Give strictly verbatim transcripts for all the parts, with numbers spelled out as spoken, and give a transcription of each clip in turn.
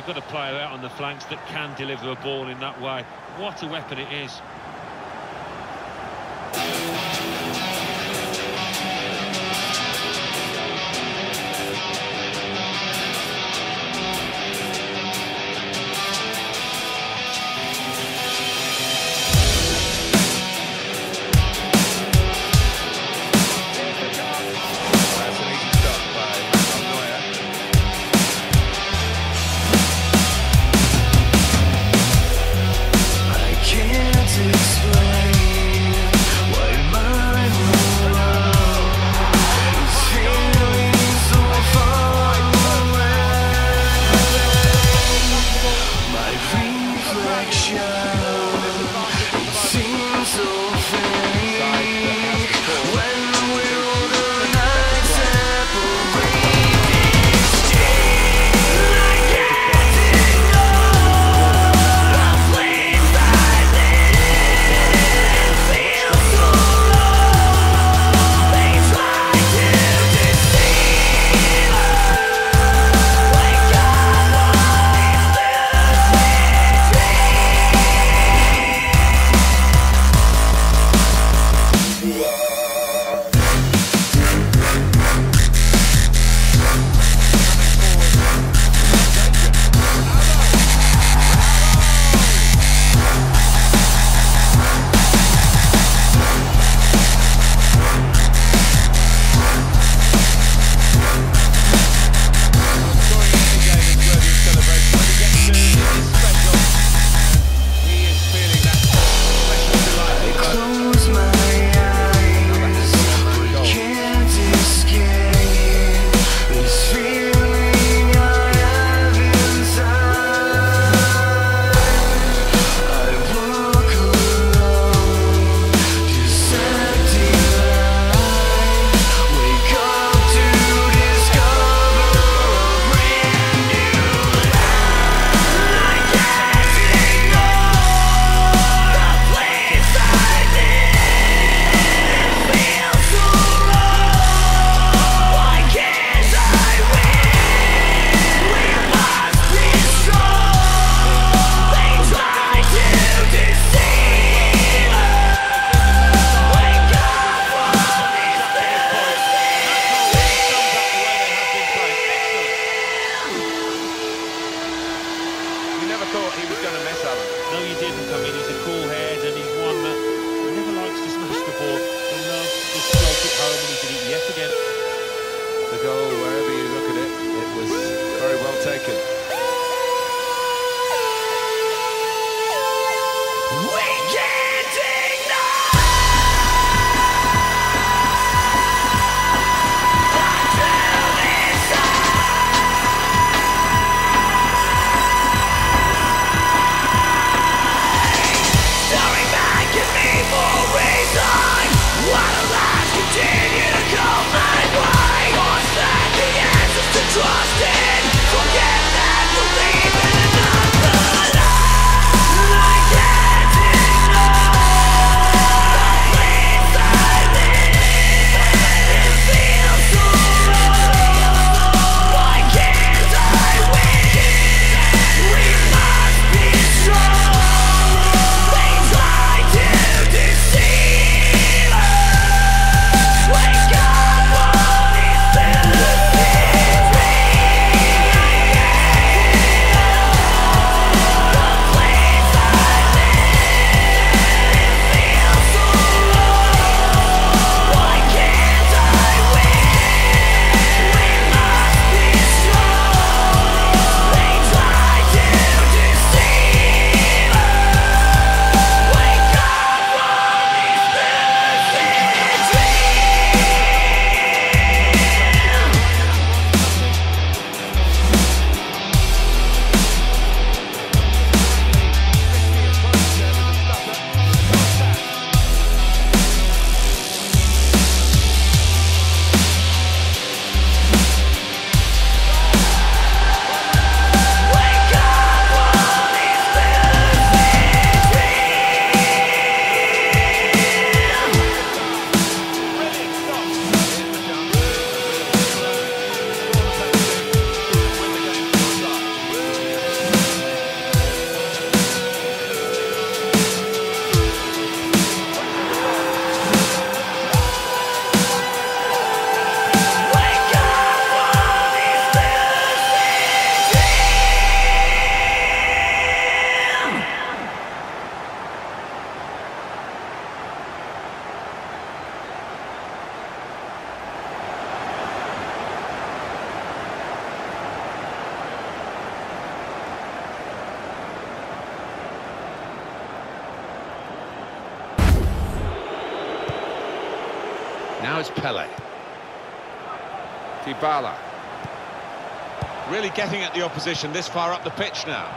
you've got a player out on the flanks that can deliver a ball in that way. What a weapon it is. Trust in, forget that. Now it's Pele. Dybala. Really getting at the opposition this far up the pitch now.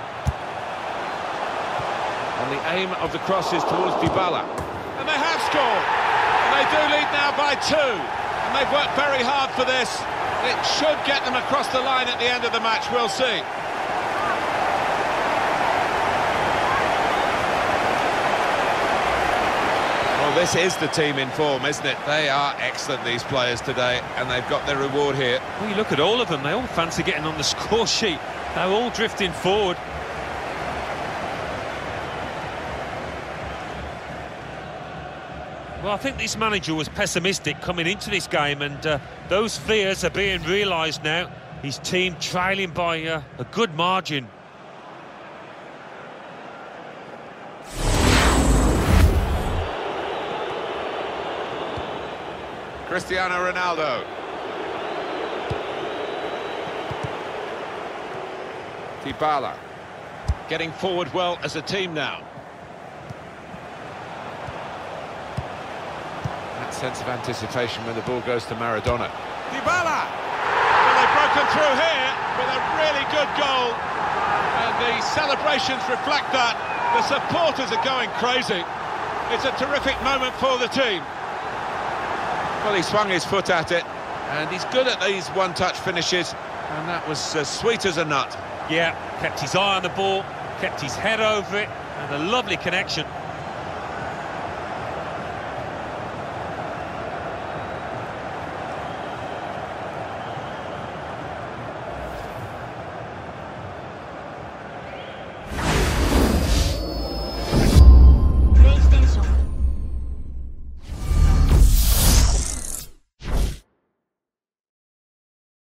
And the aim of the cross is towards Dybala. And they have scored. And they do lead now by two. And they've worked very hard for this. It should get them across the line at the end of the match, we'll see. Well, this is the team in form, isn't it? They are excellent, these players today, and they've got their reward here. Well, you look at all of them, they all fancy getting on the score sheet. They're all drifting forward. Well, I think this manager was pessimistic coming into this game, and uh, those fears are being realised now. His team trailing by uh, a good margin. Cristiano Ronaldo. Dybala. Getting forward well as a team now. That sense of anticipation when the ball goes to Maradona. Dybala! Well, they've broken through here with a really good goal. And the celebrations reflect that. The supporters are going crazy. It's a terrific moment for the team. Well, he swung his foot at it, and he's good at these one-touch finishes, and that was as sweet as a nut. Yeah, kept his eye on the ball, kept his head over it, and a lovely connection.